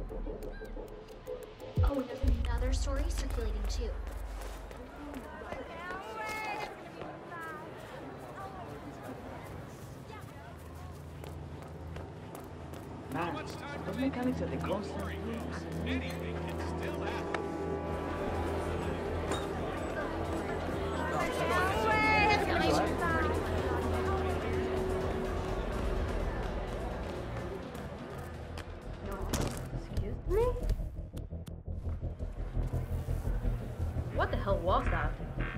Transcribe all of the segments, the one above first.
Oh, and there's another story circulating too. Man, those mechanics at the constant. Anything can still happen. Excuse me? What the hell was that?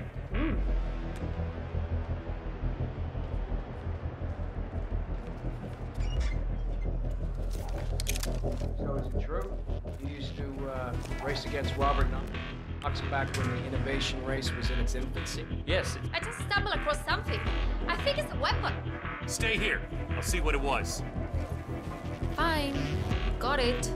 So is it true? You used to race against Robert Knox back when the innovation race was in its infancy? Yes. I just stumbled across something. I think it's a weapon. Stay here. I'll see what it was. Fine. Got it.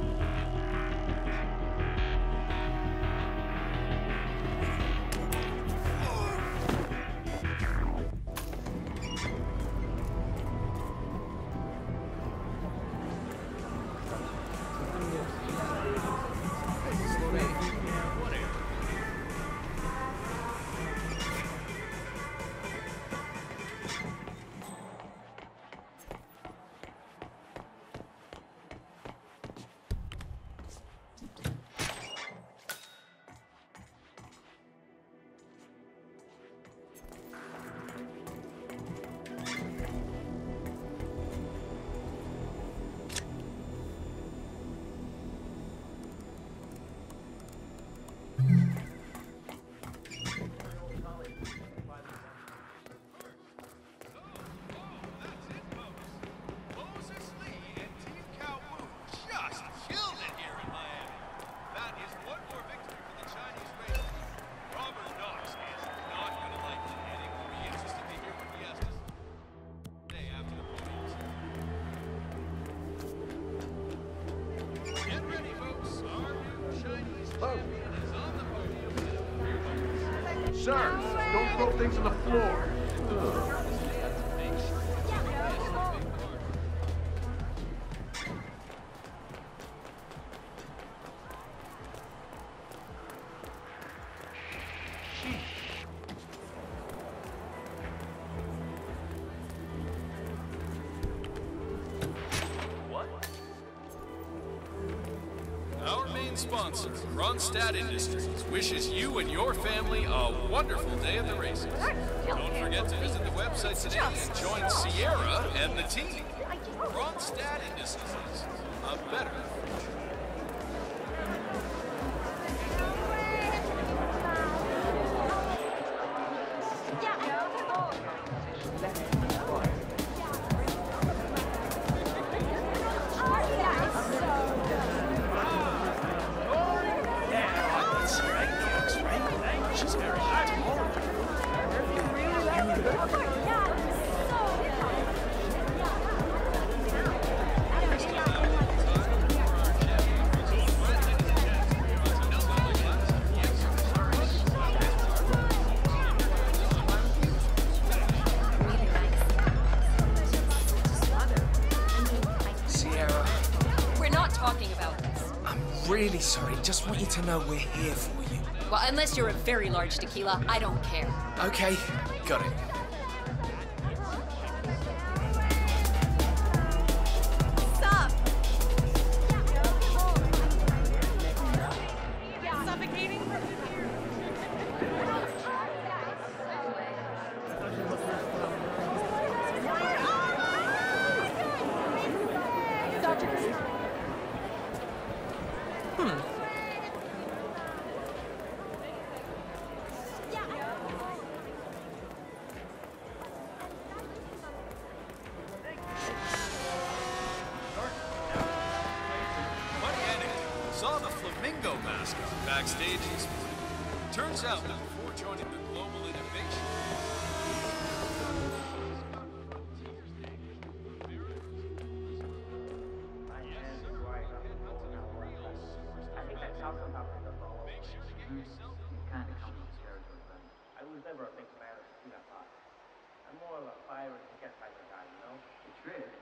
Sir, don't throw things on the floor. Our main sponsor, Ronstadt Industries, wishes you and your family a wonderful day at the races. Don't forget to visit the website today and join Sierra and the team. Ronstadt Industries, a better future. Sierra, We're not talking about this. I'm really sorry. Just want you to know we're here for you. Well, unless you're a very large tequila, I don't care. Okay, got it. Stop! Suffocating? Funny anecdote. Saw the flamingo mascot backstage this morning. Turns out that before joining the Global Innovation, I was never a big fan of peanut pie. I'm more of a fire and forget type of guy, you know? The trick